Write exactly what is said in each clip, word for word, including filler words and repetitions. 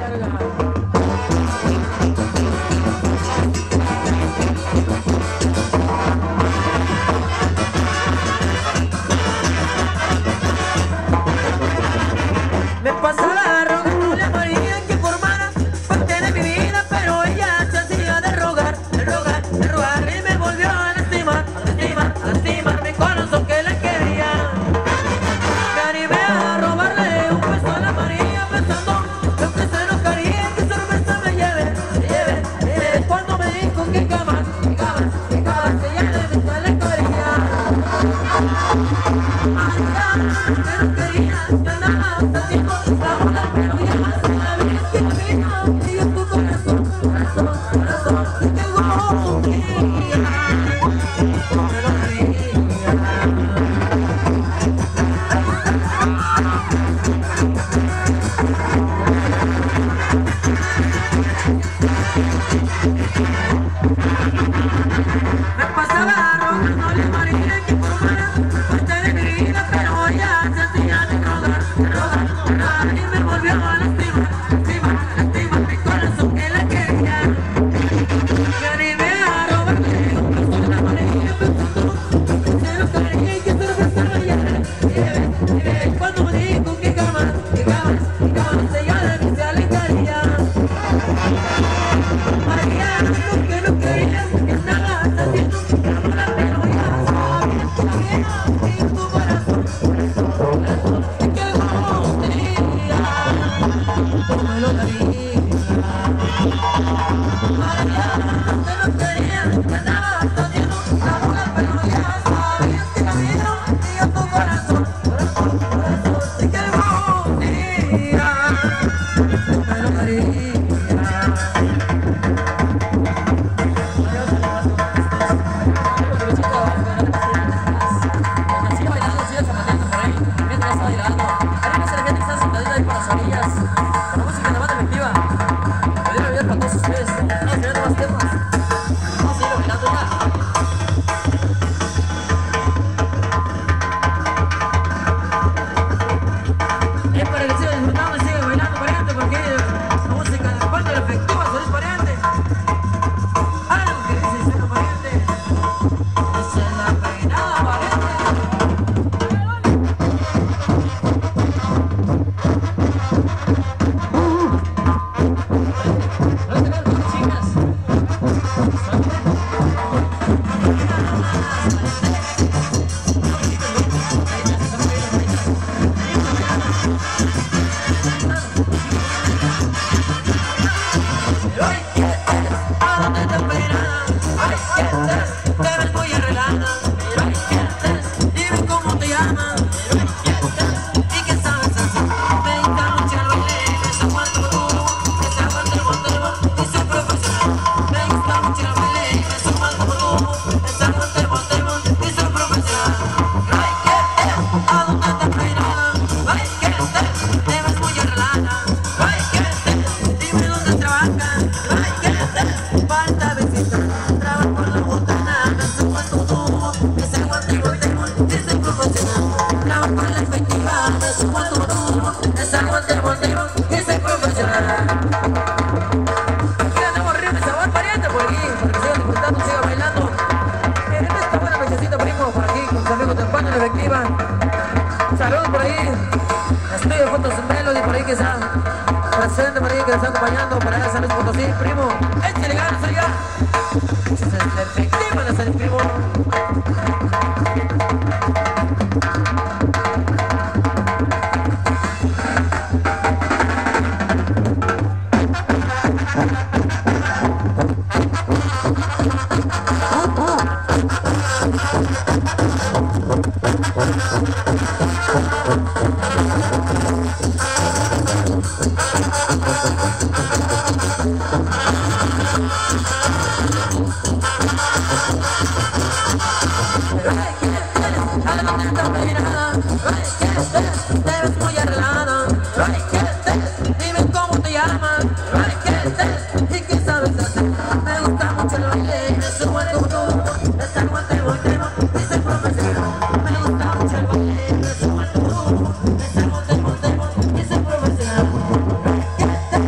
Get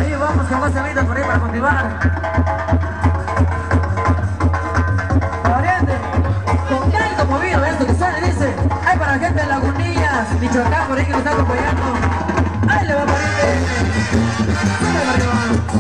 Ahí vamos con más temitas por ahí para continuar. Pariente, con tanto movido esto que sale, dice. Hay para la gente de Lagunillas, Michoacán, por ahí que nos está acompañando. Ahí le va, pariente. Súbele arriba.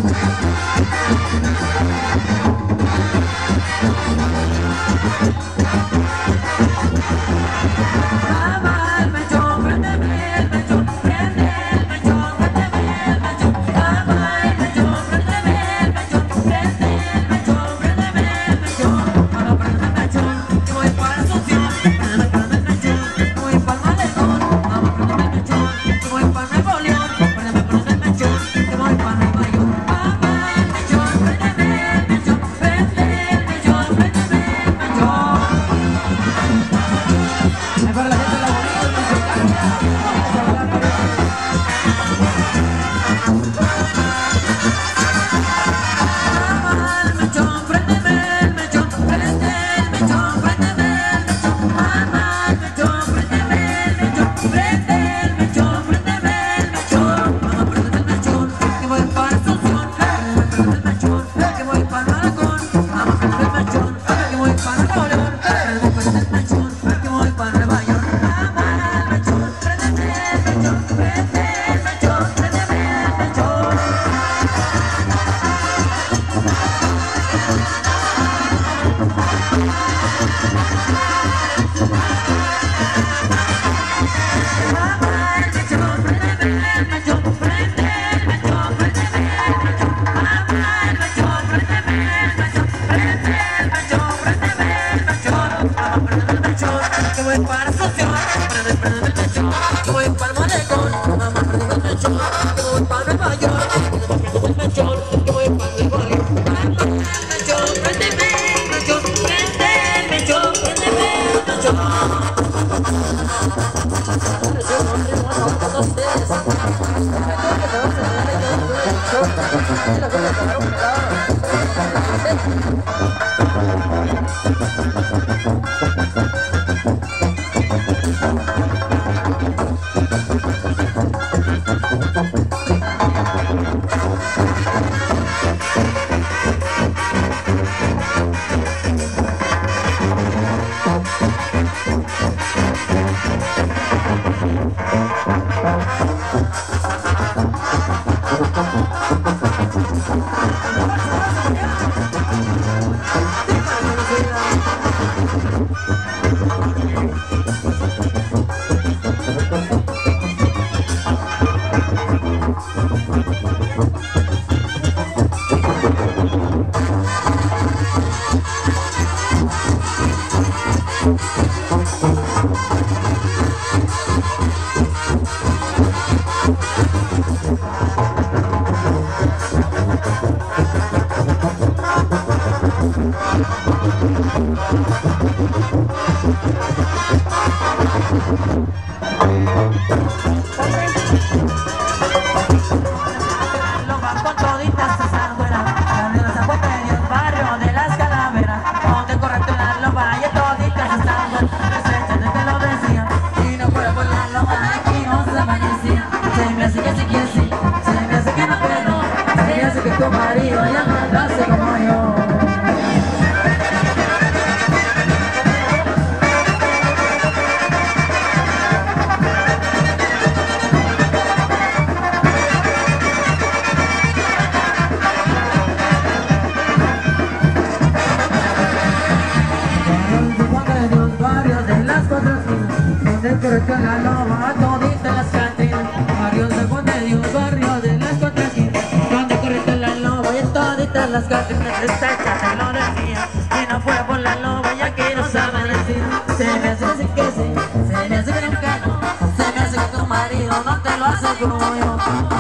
Las canciones de esta casa lo decía, y no fue por la loba ya que no sabe decir. Se me hace así que sí, se me hace que nunca no, se me hace que tu marido no te lo hace como yo.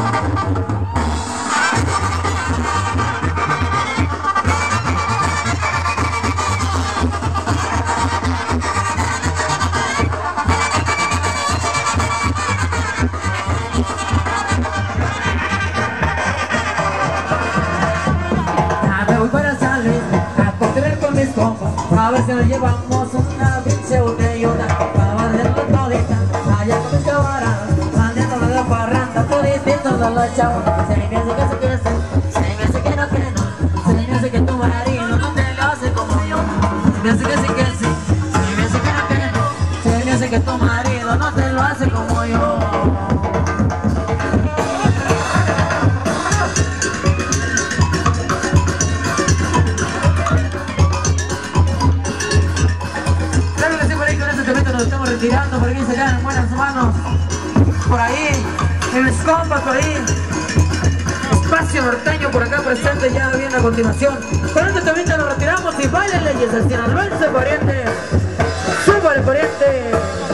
A ver si nos llevamos una pinche botellona para barrer la todita, allá con mis camaradas, andando la parranda, toditos a la chava. Se me piensa que se quiere por ahí, y mis compas por ahí. Espacio norteño por acá presente, ya viene a continuación. Con este temita nos retiramos y bailen leyes al sinaloense, pariente. ¡Súbale, pariente!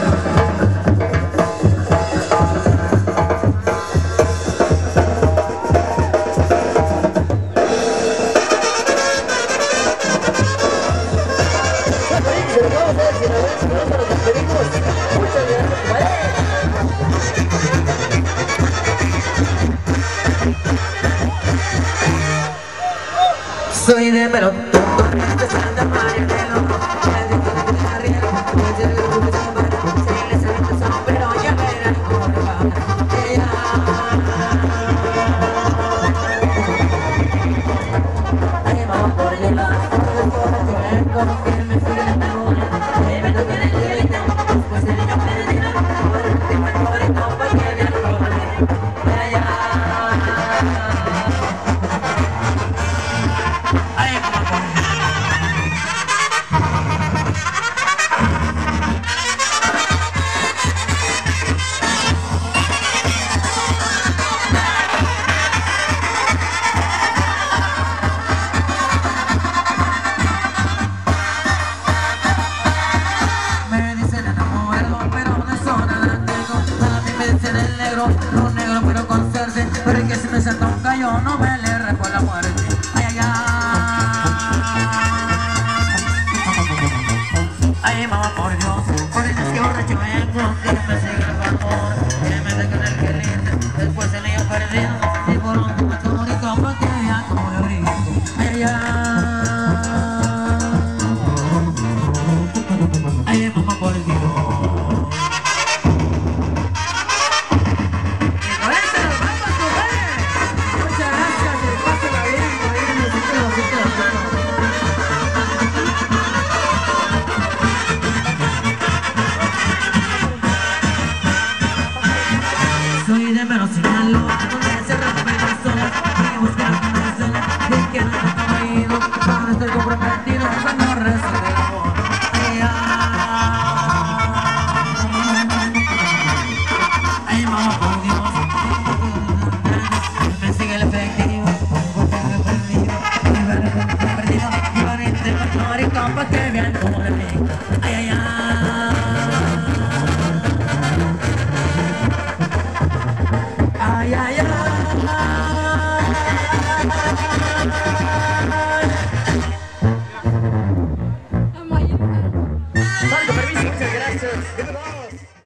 Soy de Perú, de Santa María de Loco, de la Riera, de la Grupo de Zamora, se les ha visto son, pero ya verán cómo me va. Ay, vamos por llevar, por el corazón, que me sigue la laguna, que me toque el delito, pues el niño perdido, por el último favorito, pa' que vean cómo me va. Ay, ay. Los negros pero con cerce, pero es que si me salta un gallo no me le rejo la muerte. Ay, ay, ay. Ay, mamá, por Dios, por eso es que borracho vengo, que me sigue el favor, que me deje en el gelito, después el niño perdido, y por un momento morí como que ya como le brinco. Ay, ay, ay. Ay, mamá, por Dios. Soy de Mero Sinaloa, donde se rompen las olas, y buscar una sola, y que no está oído, cuando estoy comprometido, cuando recibe el amor. Ay, ay, ay, mamá, por Dios, me sigue el efectivo, porque me he perdido, y me he perdido, y van a intentar y compa que vean como le pico. Ay, ay, ay. Ay, ay, ay. Marco, permiso, muchas gracias.